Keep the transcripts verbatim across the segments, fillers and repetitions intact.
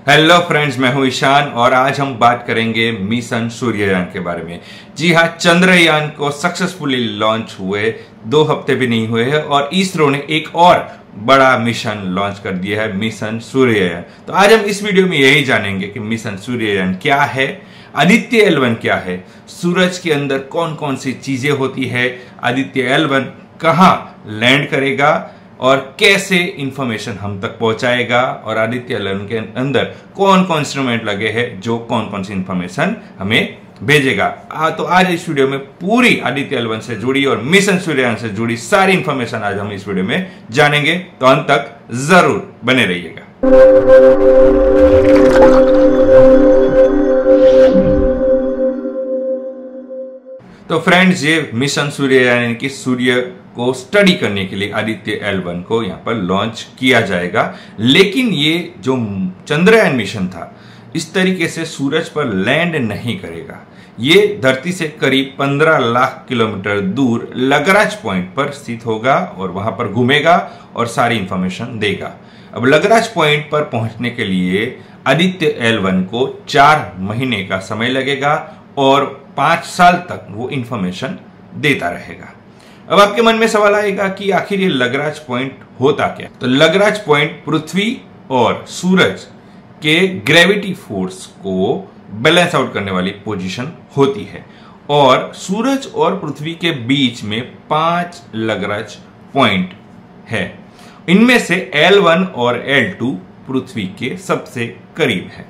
Hello friends, मैं हूं ईशान और आज हम बात करेंगे मिशन सूर्ययान के बारे में। जी हाँ, चंद्रयान को सक्सेसफुली लॉन्च हुए दो हफ्ते भी नहीं हुए हैं और इसरो ने एक और बड़ा मिशन लॉन्च कर दिया है, मिशन सूर्ययान। तो आज हम इस वीडियो में यही जानेंगे कि मिशन सूर्ययान क्या है, आदित्य एल वन क्या है, सूरज के अंदर कौन कौन सी चीजें होती है, आदित्य एल वन कहां लैंड करेगा और कैसे इंफॉर्मेशन हम तक पहुंचाएगा, और आदित्य एल वन के अंदर कौन कौन इंस्ट्रूमेंट लगे हैं जो कौन कौन सी इंफॉर्मेशन हमें भेजेगा। आ, तो आज इस वीडियो में पूरी आदित्य एल वन से जुड़ी और मिशन सूर्ययान से जुड़ी सारी इंफॉर्मेशन आज हम इस वीडियो में जानेंगे, तो अंत तक जरूर बने रहिएगा। तो फ्रेंड्स, ये मिशन सूर्ययान यानी कि सूर्य को स्टडी करने के लिए आदित्य एल वन को यहां पर लॉन्च किया जाएगा। लेकिन ये जो चंद्रयान मिशन था, इस तरीके से सूरज पर लैंड नहीं करेगा। ये धरती से करीब पंद्रह लाख किलोमीटर दूर लग्रांज पॉइंट पर स्थित होगा और वहां पर घूमेगा और सारी इंफॉर्मेशन देगा। अब लग्रांज पॉइंट पर पहुंचने के लिए आदित्य एल वन को चार महीने का समय लगेगा और पांच साल तक वो इंफॉर्मेशन देता रहेगा। अब आपके मन में सवाल आएगा कि आखिर ये लग्रांज पॉइंट होता क्या? तो लग्रांज पॉइंट पृथ्वी और सूरज के ग्रेविटी फोर्स को बैलेंस आउट करने वाली पोजीशन होती है और सूरज और पृथ्वी के बीच में पांच लग्रांज पॉइंट है। इनमें से एल वन और एल टू पृथ्वी के सबसे करीब है।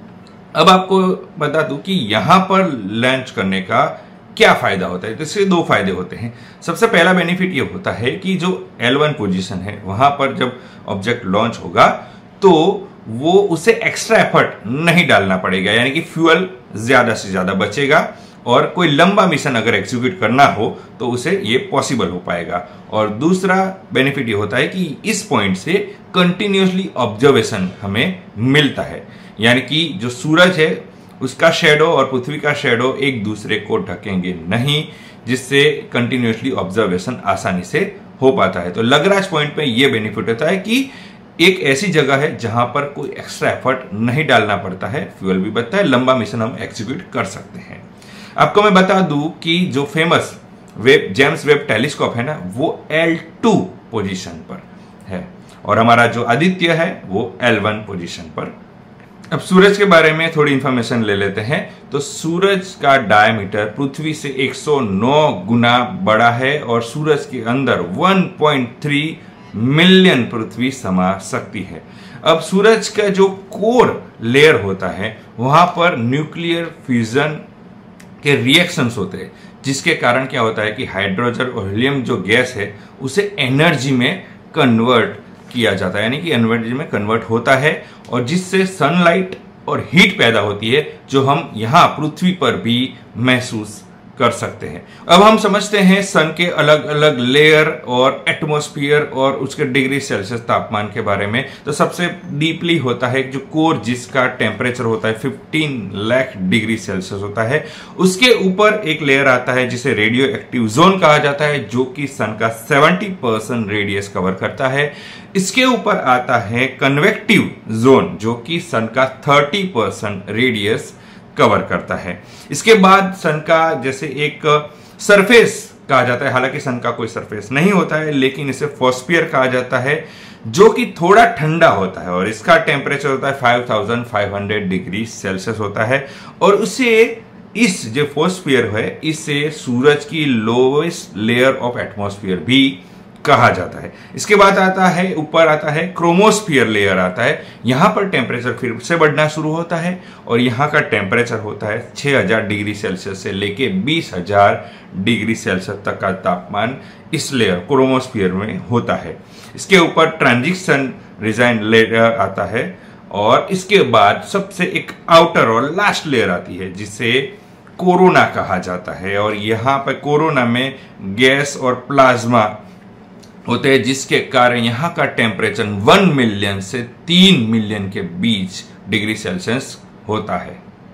अब आपको बता दूं कि यहां पर लॉन्च करने का क्या फायदा होता है। तो इससे दो फायदे होते हैं। सबसे पहला बेनिफिट ये होता है कि जो एल वन पोजीशन है वहां पर जब ऑब्जेक्ट लॉन्च होगा तो वो उसे एक्स्ट्रा एफर्ट नहीं डालना पड़ेगा, यानी कि फ्यूल ज्यादा से ज्यादा बचेगा और कोई लंबा मिशन अगर एग्जीक्यूट करना हो तो उसे ये पॉसिबल हो पाएगा। और दूसरा बेनिफिट ये होता है कि इस पॉइंट से कंटिन्यूसली ऑब्जर्वेशन हमें मिलता है, यानी कि जो सूरज है उसका शेडो और पृथ्वी का शेडो एक दूसरे को ढकेंगे नहीं, जिससे कंटिन्यूसली ऑब्जर्वेशन आसानी से हो पाता है। तो लग्रांज पॉइंट में यह बेनिफिट होता है कि एक ऐसी जगह है जहां पर कोई एक्स्ट्रा एफर्ट नहीं डालना पड़ता है, फ्यूल भी बचता है, लंबा मिशन हम एग्जीक्यूट कर सकते हैं। आपको मैं बता दूं कि जो famous Webb James Webb telescope है ना, वो एल टू पोजीशन पर है और हमारा जो आदित्य है वो एल वन पोजीशन पर। अब सूरज के बारे में थोड़ी इंफॉर्मेशन ले लेते हैं। तो सूरज का डायमीटर पृथ्वी से एक सौ नौ गुना बड़ा है और सूरज के अंदर एक पॉइंट तीन मिलियन पृथ्वी समा सकती है। अब सूरज का जो कोर लेयर होता है वहां पर न्यूक्लियर फ्यूजन के रिएक्शंस होते हैं, जिसके कारण क्या होता है कि हाइड्रोजन और हीलियम जो गैस है उसे एनर्जी में कन्वर्ट किया जाता है, यानी कि एनर्जी में कन्वर्ट होता है और जिससे सनलाइट और हीट पैदा होती है, जो हम यहां पृथ्वी पर भी महसूस कर सकते हैं। अब हम समझते हैं सन के अलग अलग लेयर और एटमॉस्फेयर और उसके डिग्री सेल्सियस तापमान के बारे में। तो सबसे डीपली होता है जो कोर, जिसका टेम्परेचर होता है पंद्रह लाख डिग्री सेल्सियस होता है। उसके ऊपर एक लेयर आता है जिसे रेडियो एक्टिव जोन कहा जाता है, जो कि सन का सत्तर परसेंट रेडियस कवर करता है। इसके ऊपर आता है कन्वेक्टिव जोन, जो कि सन का तीस परसेंट रेडियस कवर करता है। इसके बाद सन का जैसे एक सरफेस कहा जाता है, हालांकि सन का कोई सरफेस नहीं होता है, लेकिन इसे फोस्फियर कहा जाता है, जो कि थोड़ा ठंडा होता है और इसका टेम्परेचर होता है पाँच हज़ार पाँच सौ डिग्री सेल्सियस होता है। और उसे इस जो फोस्फियर है इसे सूरज की लोवेस्ट लेयर ऑफ एटमॉस्फेयर भी कहा जाता है। इसके बाद आता है ऊपर आता है क्रोमोस्फियर लेयर आता है। यहां पर टेम्परेचर फिर से बढ़ना शुरू होता है और यहां का टेम्परेचर होता है छह हज़ार डिग्री सेल्सियस से लेके बीस हज़ार डिग्री सेल्सियस तक का तापमान इस लेयर क्रोमोस्फियर में होता है। इसके ऊपर ट्रांजिशन रीजन लेयर आता है और इसके बाद सबसे एक आउटर और लास्ट लेयर आती है जिसे कोरोना कहा जाता है। और यहां पर कोरोना में गैस और प्लाज्मा होते हैं, जिसके कारण यहाँ का टेम्परेचर वन मिलियन से तीन मिलियन के बीच डिग्री सेल्सियस होता है।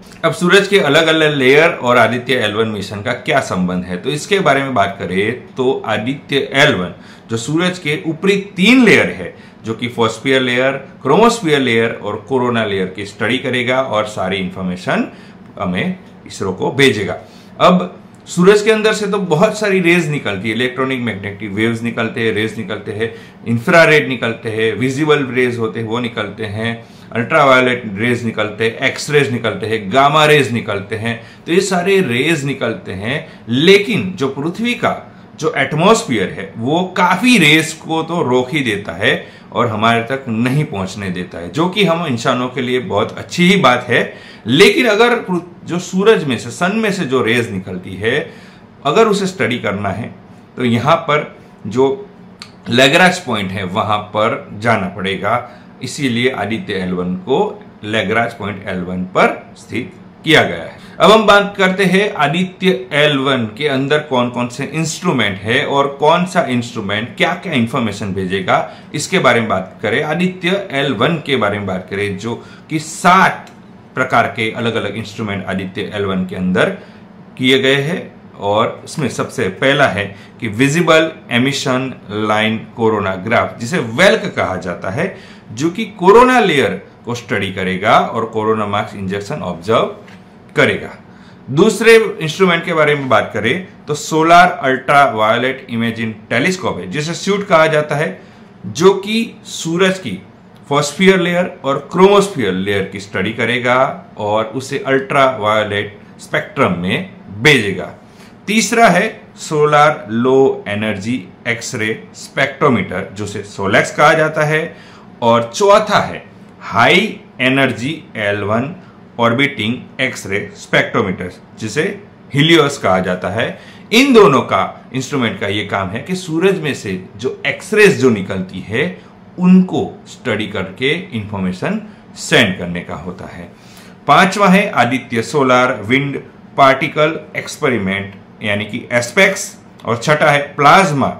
अब सूरज के अलग अलग लेयर और आदित्य एल वन मिशन का क्या संबंध है, तो इसके बारे में बात करें तो आदित्य एल वन जो सूरज के ऊपरी तीन लेयर है, जो कि फोस्फियर लेयर, क्रोमोस्फियर लेयर और कोरोना लेयर की स्टडी करेगा और सारी इंफॉर्मेशन हमें इसरो को भेजेगा। अब सूरज के अंदर से तो बहुत सारी रेज निकलती है, इलेक्ट्रॉनिक मैग्नेटिक वेव्स निकलते हैं, रेज निकलते हैं, इंफ्रारेड निकलते हैं, विजिबल रेज होते हैं वो निकलते हैं, अल्ट्रावायलेट रेज निकलते हैं, एक्स रेज निकलते हैं, गामा रेज निकलते हैं। तो ये सारे रेज निकलते हैं, लेकिन जो पृथ्वी का जो एटमॉस्फेयर है वो काफी रेज को तो रोक ही देता है और हमारे तक नहीं पहुंचने देता है, जो कि हम इंसानों के लिए बहुत अच्छी ही बात है। लेकिन अगर जो सूरज में से, सन में से जो रेज निकलती है, अगर उसे स्टडी करना है तो यहां पर जो लैग्रांज पॉइंट है वहां पर जाना पड़ेगा। इसीलिए आदित्य एल वन को लैग्रांज पॉइंट एल वन पर स्थित किया गया है। अब हम बात करते हैं आदित्य एल वन के अंदर कौन कौन से इंस्ट्रूमेंट है और कौन सा इंस्ट्रूमेंट क्या क्या इंफॉर्मेशन भेजेगा, इसके बारे में बात करें। आदित्य एल वन के बारे में बात करें, जो कि सात प्रकार के अलग अलग इंस्ट्रूमेंट आदित्य एल वन के अंदर किए गए हैं। और इसमें सबसे पहला है कि विजिबल एमिशन लाइन कोरोनाग्राफ, जिसे वेल्क कहा जाता है, जो कि कोरोना लेयर को स्टडी करेगा और कोरोना मार्क्स इंजेक्शन ऑब्जर्व करेगा। दूसरे इंस्ट्रूमेंट के बारे में बात करें तो solar ultra violet imaging telescope है, जिसे स्यूट कहा जाता है, जो कि सूरज की फोस्फियर लेयर और क्रोमोस्फियर लेयर की स्टडी करेगा और उसे अल्ट्रा वायलेट स्पेक्ट्रम में भेजेगा। तीसरा है solar low energy X ray spectrometer, जिसे सोलेक्स कहा जाता है। और चौथा है high energy L one orbiting X ray spectrometer, जिसे हीलियोस कहा जाता है। इन दोनों का इंस्ट्रूमेंट का यह काम है कि सूरज में से जो एक्सरेज जो निकलती है उनको स्टडी करके इंफॉर्मेशन सेंड करने का होता है। पांचवा है Aditya solar wind particle experiment यानी कि एस्पेक्स। और छठा है plasma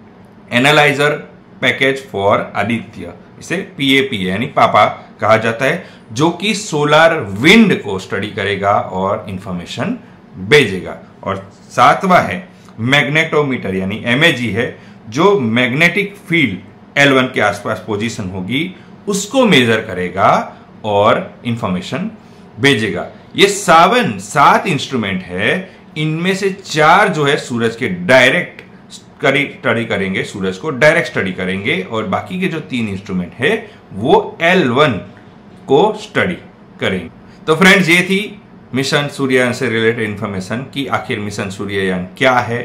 analyser package for Aditya, इसे पीएपी यानी पापा कहा जाता है, जो कि सोलार विंड को स्टडी करेगा और इंफॉर्मेशन भेजेगा। और सातवां है मैग्नेटोमीटर यानी एमएजी है, जो मैग्नेटिक फील्ड एल वन के आसपास पोजीशन होगी उसको मेजर करेगा और इंफॉर्मेशन भेजेगा। ये सावन सात इंस्ट्रूमेंट है, इनमें से चार जो है सूरज के डायरेक्ट स्टडी करेंगे, सूरज को डायरेक्ट स्टडी करेंगे, और बाकी के जो तीन इंस्ट्रूमेंट है वो एल वन को स्टडी करेंगे। तो फ्रेंड्स, ये थी मिशन सूर्ययान से रिलेटेड इंफॉर्मेशन कि आखिर मिशन सूर्ययान क्या है,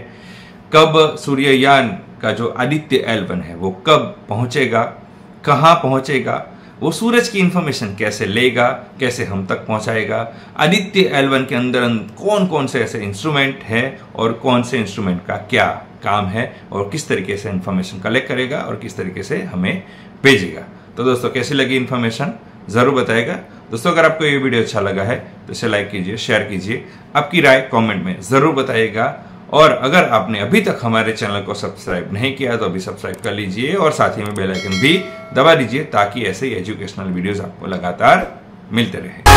कब सूर्ययान का जो आदित्य एल वन है वो कब पहुंचेगा, कहां पहुंचेगा, वो सूरज की इंफॉर्मेशन कैसे लेगा, कैसे हम तक पहुंचाएगा, आदित्य एल वन के अंदर कौन कौन से ऐसे इंस्ट्रूमेंट है और कौन से इंस्ट्रूमेंट का क्या काम है और किस तरीके से इंफॉर्मेशन कलेक्ट करेगा और किस तरीके से हमें भेजेगा। तो दोस्तों, कैसी लगी इंफॉर्मेशन जरूर बताएगा। दोस्तों, अगर आपको ये वीडियो अच्छा लगा है तो इसे लाइक कीजिए, शेयर कीजिए, आपकी राय कमेंट में जरूर बताइएगा। और अगर आपने अभी तक हमारे चैनल को सब्सक्राइब नहीं किया तो अभी सब्सक्राइब कर लीजिए और साथ ही में बेल आइकन भी दबा दीजिए, ताकि ऐसे ही एजुकेशनल वीडियोस आपको लगातार मिलते रहे।